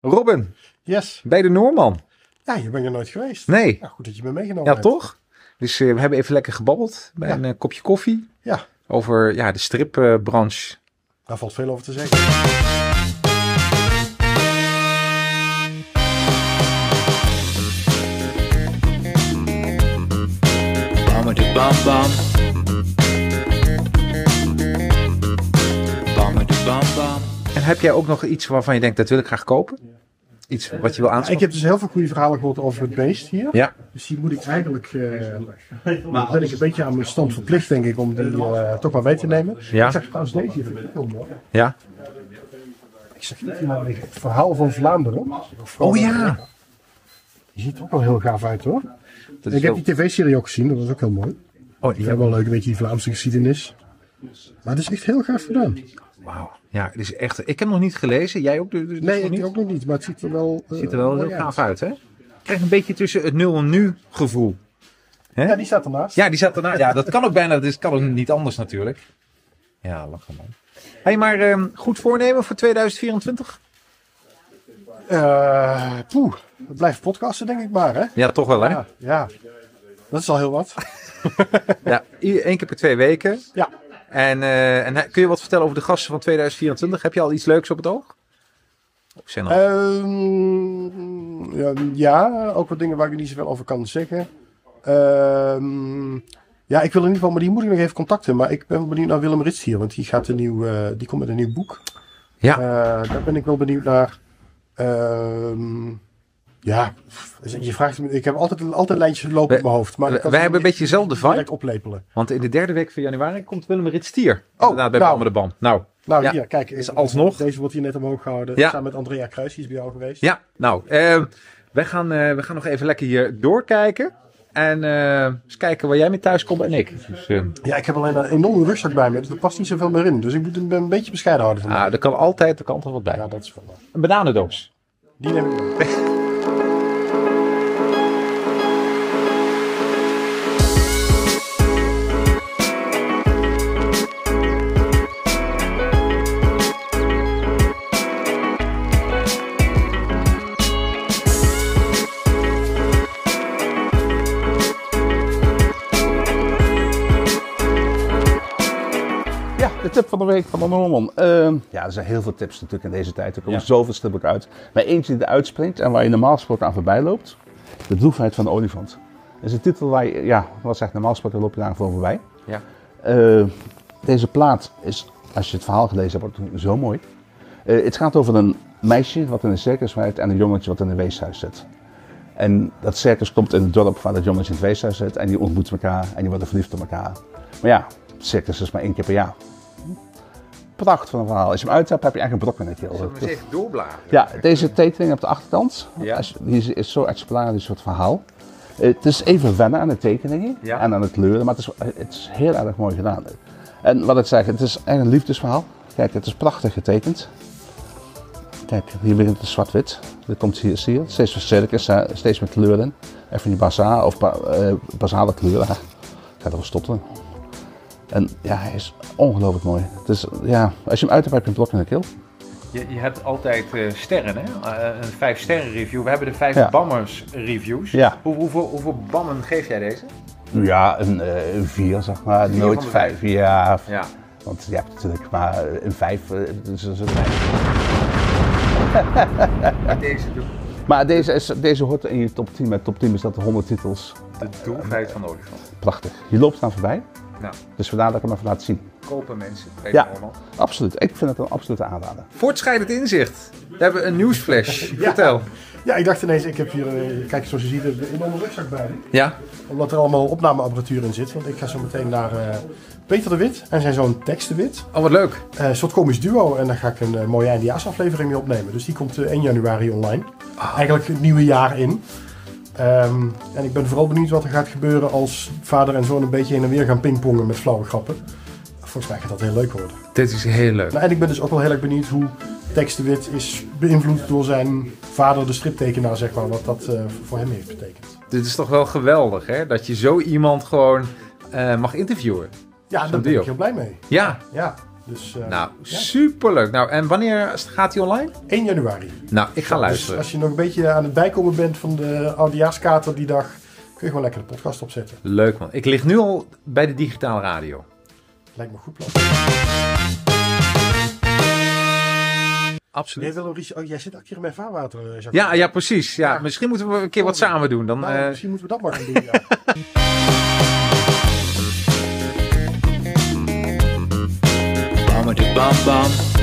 Robin, Yes. bij de Noorman. Ja, hier ben ik er nooit geweest. Nee. Ja, goed dat je me meegenomen Ja, hebt. toch? Dus we hebben even lekker gebabbeld bij een kopje koffie. Ja. Over de stripbranche. Daar valt veel over te zeggen. En heb jij ook nog iets waarvan je denkt, dat wil ik graag kopen? Iets wat je wil aanschaffen? Ik heb dus heel veel goede verhalen gehoord over het beest hier. Ja. Dus die moet ik eigenlijk... maar ben ik een beetje aan mijn stand verplicht, denk ik, om die toch maar mee te nemen. Ja. Ik zag trouwens deze hier, vind ik heel mooi. Ja. Ik zag hier nou liggen, het verhaal van Vlaanderen. Oh ja. Die ziet er ook wel heel gaaf uit, hoor. Dat is Ik heb heel... die tv-serie ook gezien, dat was ook heel mooi. Oh, Die hebben wel leuk, een beetje die Vlaamse geschiedenis. Maar het is echt heel gaaf gedaan. Wauw. Ja, het is echt... Ik heb hem nog niet gelezen. Jij ook? Dus Nee, nog niet? ik ook nog niet, maar het ziet er wel... Het ziet er wel heel mooi gaaf uit, hè? Ik krijg een beetje tussen het nul en nu gevoel. Hè? Ja, die staat ernaast. Ja, die zat erna. Ja, dat kan ook bijna. Dat kan ook niet anders natuurlijk. Ja, lachen man. Hey, maar goed voornemen voor 2024? Het blijft podcasten, denk ik maar, hè? Ja, toch wel, hè? Ja. Dat is al heel wat. Ja, 1 keer per 2 weken. Ja. En kun je wat vertellen over de gasten van 2024? Heb je al iets leuks op het oog? Of zijn er... Ja, ook wat dingen waar ik niet zoveel over kan zeggen. Ja, ik wil in ieder geval, maar die moet ik nog even contacten. Maar ik ben wel benieuwd naar Willem Rits hier, want die komt met een nieuw boek. Ja. Daar ben ik wel benieuwd naar. Ja, je vraagt me, ik heb altijd lijntjes lopen op mijn hoofd. Maar wij hebben een beetje dezelfde vibe. direct oplepelen. Want in de 3e week van januari komt Willem Rits Stier. Oh, Inderdaad, bij Palme de Bam. Nou, ja. Hier, kijk. Is alsnog. Deze wordt hier net omhoog gehouden. Ja. Samen met Andrea Kruijs, die is bij jou geweest. Ja, nou, we gaan nog even lekker hier doorkijken. En eens kijken waar jij mee thuis komt en ik. Dus, Ja, ik heb alleen een enorme rugzak bij me, dus er past niet zoveel meer in. Dus ik moet een beetje bescheiden houden van mij. er kan altijd wat bij. Ja, dat is wel waar. Een bananendoos. Die neem ik mee. De tip van de week van de Noorman. Er zijn heel veel tips natuurlijk in deze tijd. Er komen zoveel stippen uit. Maar eentje die eruit springt en waar je normaal gesproken aan voorbij loopt. De droefheid van de olifant. Dat is een titel waar je, wat zegt normaal gesproken loop je daar voor voorbij. Ja. Deze plaat is, als je het verhaal gelezen hebt, wordt zo mooi. Het gaat over een meisje wat in een circus werkt en een jongetje wat in een weeshuis zit. En dat circus komt in het dorp waar dat jongetje in het weeshuis zit en die ontmoeten elkaar en die worden verliefd op elkaar. Maar ja, het circus is maar 1 keer per jaar. Pracht van een verhaal. Als je hem uit hebt, heb je eigenlijk een brok in de keel. Zullen we eens even doorbladeren? Ja, deze tekening op de achterkant, Ja. die is zo exemplarisch soort verhaal. Het is even wennen aan de tekeningen en aan het kleuren, maar het is heel erg mooi gedaan. En wat ik zeg, het is eigenlijk een liefdesverhaal. Kijk, het is prachtig getekend. Kijk, hier begint het zwart-wit. Dit komt hier, zie je, steeds met cirkels, steeds met kleuren. Even die basale kleuren. Ik ga erop stotteren. En ja, hij is ongelooflijk mooi. Dus ja, als je hem uit hebt, heb je een blok in de keel. Je hebt altijd sterren, hè? Een 5 sterren review. We hebben de 5 Bammers reviews. Ja. Hoeveel bammen geef jij deze? Ja, een 4 zeg maar. 4 nooit van de 5. Ja. Ja. Want je hebt natuurlijk maar een 5. Deze doe Maar deze hoort in je top 10. Met top 10 bestaat er 100 titels. de droefheid van de olifant. Prachtig. Je loopt aan voorbij. Nou, Dus vandaar dat ik hem even laat zien. kopen mensen. Ja. Norman. Absoluut. Ik vind het een absolute aanrader. Voortschrijdend inzicht. We hebben een nieuwsflash. Vertel. Ja, ik dacht ineens, ik heb hier, kijk zoals je ziet, een enorme rugzak bij me. Ja. Omdat er allemaal opnameapparatuur in zit. Want ik ga zo meteen naar Peter de Wit en zijn zoon Tex de Wit. Oh, wat leuk. Een soort komisch duo en daar ga ik een mooie eindejaarsaflevering mee opnemen. Dus die komt 1 januari online. Eigenlijk het nieuwe jaar in. En ik ben vooral benieuwd wat er gaat gebeuren als vader en zoon een beetje heen en weer gaan pingpongen met flauwe grappen. Volgens mij gaat dat heel leuk worden. Dit is heel leuk. Nou, en ik ben dus ook wel heel erg benieuwd hoe Tex de Wit is beïnvloed door zijn vader, de striptekenaar, zeg maar. Wat dat voor hem heeft betekend. Dit is toch wel geweldig, hè? Dat je zo iemand gewoon mag interviewen. Ja, daar ben ik heel blij mee. Ja. Ja. Dus, superleuk. Nou, en wanneer gaat hij online? 1 januari. Nou, ik ga luisteren. Dus als je nog een beetje aan het bijkomen bent van de oudejaarskater die dag, kun je gewoon lekker de podcast opzetten. Leuk man. Ik lig nu al bij de digitale radio. Lijkt me een goed plan. Absoluut. Jij zit ook hier met vaarwater, Jacques. Ja, precies. Ja, misschien moeten we een keer wat samen doen. Dan, misschien moeten we dat maar gaan doen, ja. Bam, bam, bam.